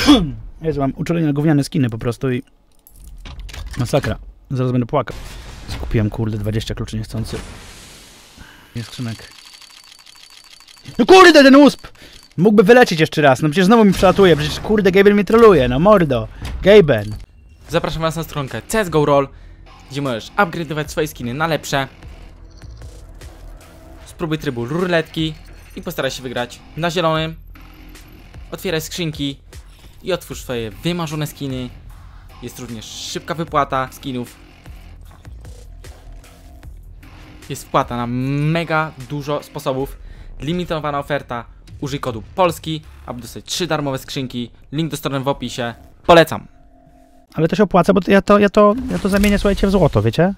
Jezu, mam uczulenie na gówniane skiny po prostu i... Masakra. Zaraz będę płakał. Skupiłem, kurde, 20 kluczy niechcący. Jest skrzynek. No kurde, ten usp! Mógłby wylecieć jeszcze raz, no przecież znowu mi przelatuje, przecież kurde, Gaben mnie troluje, no mordo. Gaben. Zapraszam was na stronkę CSGO Roll, gdzie możesz upgrade'ować swoje skiny na lepsze. Spróbuj trybu ruletki i postaraj się wygrać na zielonym. Otwieraj skrzynki i otwórz swoje wymarzone skiny. Jest również szybka wypłata skinów. Jest wpłata na mega dużo sposobów. Limitowana oferta. Użyj kodu POLSKI, aby dostać 3 darmowe skrzynki. Link do strony w opisie. Polecam. Ale to się opłaca, bo ja to zamienię, słuchajcie, w złoto, wiecie?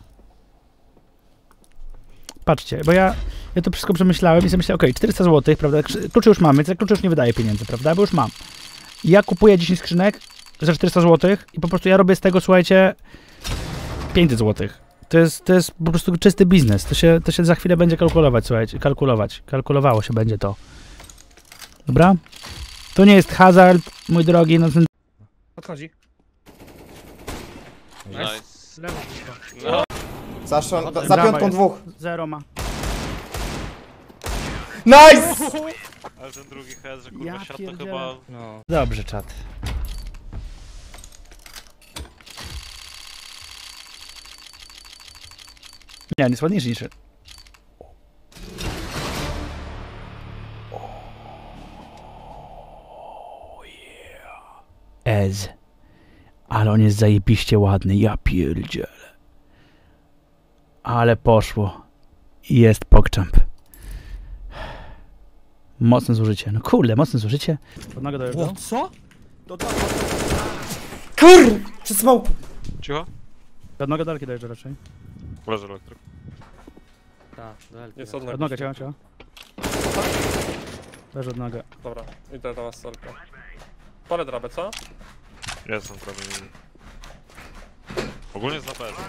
Patrzcie, bo ja to wszystko przemyślałem i sobie myślę, okej, 400 zł, prawda? Klucze już mamy, więc klucze już nie wydaję pieniędzy, prawda? Bo już mam. I ja kupuję 10 skrzynek za 400 zł i po prostu ja robię z tego, słuchajcie, 500 zł. To jest po prostu czysty biznes. To się za chwilę będzie kalkulować, słuchajcie, kalkulowało się będzie to. Dobra? To nie jest hazard, mój drogi, no ten... Podchodzi. Nice. Lewo. No. Za piątką dwóch. Zero ma. Nice! Ale ten drugi head, że kurwa Ja siat to pierdzielę. chyba... No. Dobrze, czat. Nie, on jest ładniejszy niż... Ez. Ale on jest zajebiście ładny, ja pierdzielę. Ale poszło. Jest PogChamp. Mocne zużycie. No kurde, mocne zużycie. Pod nogę dojeżdżał. Co? Kur! Przed smoku. Cicho? Pod nogę daleki dojeżdża raczej. Leży elektryk. Tak, Jest od Od nogę ciała. Leży od nogę. Dobra, idę do was solkę. Palę drabę, co? Jestem prawie... Ogólnie za bez.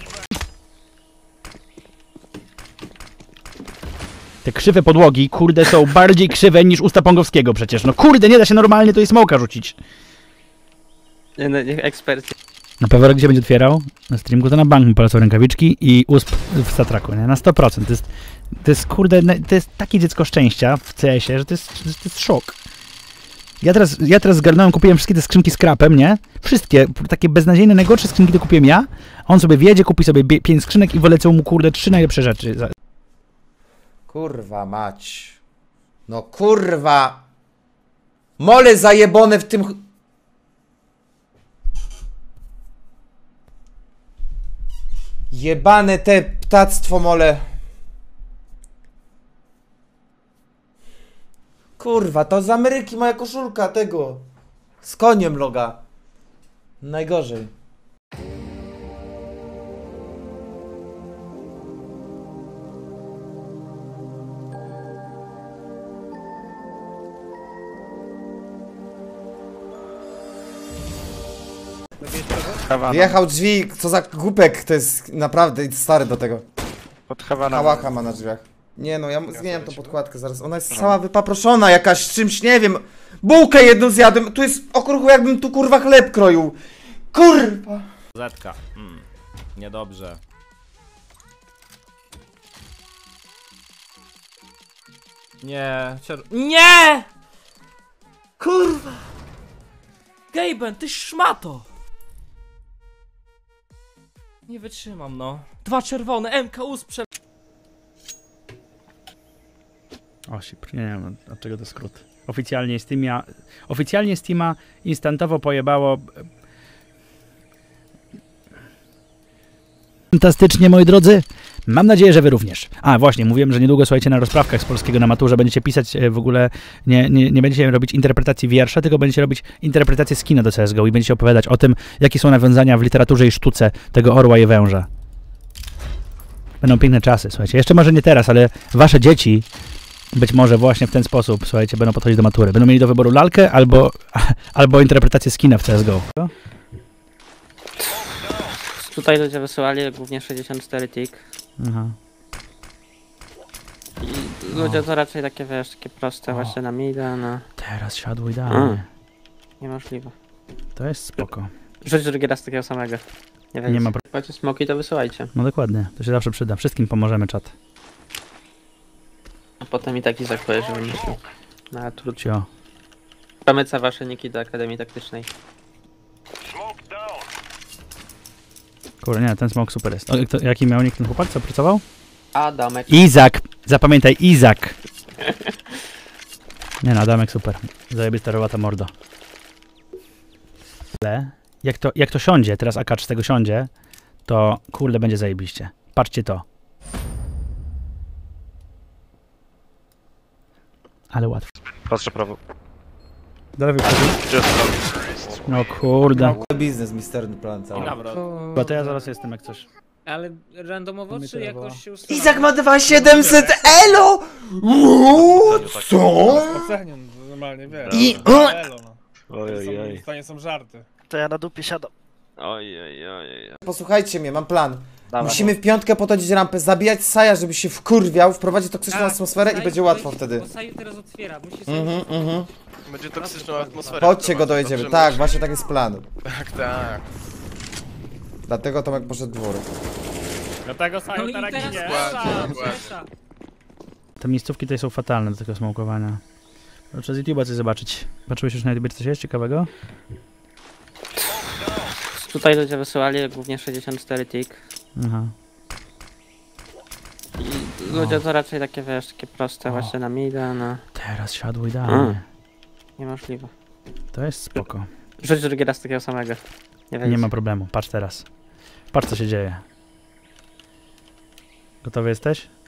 Te krzywe podłogi, kurde, są bardziej krzywe niż usta Pongowskiego przecież. No kurde, nie da się normalnie tutaj smoka rzucić. Niech eksperci. Na pewno gdzie będzie otwierał? Na streamku to na bank mu polecą rękawiczki i usp w statraku, nie? Na 100%. To jest kurde, to jest takie dziecko szczęścia w CS-ie, że to jest szok. Ja teraz zgarnąłem, kupiłem wszystkie te skrzynki z krapem, nie? Wszystkie, takie beznadziejne, najgorsze skrzynki to kupiłem ja. On sobie wjedzie, kupi sobie 5 skrzynek i wylecą mu kurde 3 najlepsze rzeczy. Kurwa mać. No kurwa. Mole zajebone w tym... Jebane te ptactwo mole. Kurwa, to z Ameryki moja koszulka tego. Z koniem loga. Najgorzej. Wjechał drzwi, co za głupek, to jest naprawdę stary do tego. Hałacha ma na drzwiach. Nie no, ja zmieniam tą podkładkę zaraz, ona jest cała wypaproszona jakaś czymś, nie wiem. Bułkę jedną zjadłem, tu jest okruchu jakbym tu kurwa chleb kroił. Kurwa. Zetka. Niedobrze. Nie, Nie! Kurwa! Gaben, ty szmato! Nie wytrzymam, no. 2 czerwone, MKU sprze... Osip, nie wiem od czego to skrót. Oficjalnie Steama instantowo pojebało. Fantastycznie, moi drodzy. Mam nadzieję, że wy również. A, właśnie, mówiłem, że niedługo, słuchajcie, na rozprawkach z polskiego na maturze będziecie pisać w ogóle, nie będziecie robić interpretacji wiersza, tylko będziecie robić interpretację skina do CSGO i będziecie opowiadać o tym, jakie są nawiązania w literaturze i sztuce tego orła i węża. Będą piękne czasy, słuchajcie. Jeszcze może nie teraz, ale wasze dzieci być może właśnie w ten sposób, słuchajcie, będą podchodzić do matury. Będą mieli do wyboru lalkę albo interpretację skina w CSGO. Tutaj ludzie wysyłali głównie 64 tick. Aha. I ludzie to raczej takie, wiesz, takie proste właśnie na mida, na... Teraz siadło idealnie. Niemożliwe. To jest spoko. Rzuć drugi raz takiego samego. Nie wiem. Nie ma Macie smoki, to wysyłajcie. No dokładnie, to się zawsze przyda. Wszystkim pomożemy, czat. A potem i taki zakład, że myślę. Na trudno. Cio. Kamyca wasze niki do Akademii Taktycznej. Kurde, nie, ten smok super jest. O, jaki miał nick ten chłopak, co pracował? Adamek. Izak! Zapamiętaj, Izak! Nie no, Adamek super. Zajebista robota, mordo. Ale jak to siądzie, teraz AK z tego siądzie, to kurde będzie zajebiście. Patrzcie to. Ale łatwo. Patrzę prawo. Dalej wychodzi. Jest prawo. No kurde. Biznes, misterny plan cały. Dobra. Bo to ja zaraz jestem jak coś. Ale randomowo czy jakoś się ustala? Izak ma 2700 elo! Uuu, co? Oceniam, normalnie wiesz. I- Elo, no. Ojej. W stanie są żarty. To ja na dupie siadam. Posłuchajcie mnie, mam plan. Dawaj. Musimy w piątkę potodzić rampę, zabijać Saja, żeby się wkurwiał, wprowadzić toksyczną atmosferę i będzie łatwo wtedy. Bo Saju teraz otwiera, musi sobie... Będzie toksyczna atmosfera. Chodźcie go dojedziemy, tak, właśnie tak jest plan. Tak. Dlatego Tomek poszedł dwór. Dlatego No Saju i teraz teraz ginie. Flesza. Te miejscówki tutaj są fatalne do tego smokowania. Trzeba z YouTube'a coś zobaczyć. Patrzyłeś już na YouTube, coś jest ciekawego? Tutaj ludzie wysyłali głównie 64 tick. Aha. I ludzie to raczej takie, wiesz, takie proste właśnie na mida, no. Teraz siadło idealnie. Niemożliwe. To jest spoko. Rzuć drugi raz takiego samego. Nie ma problemu. Patrz teraz. Patrz co się dzieje. Gotowy jesteś?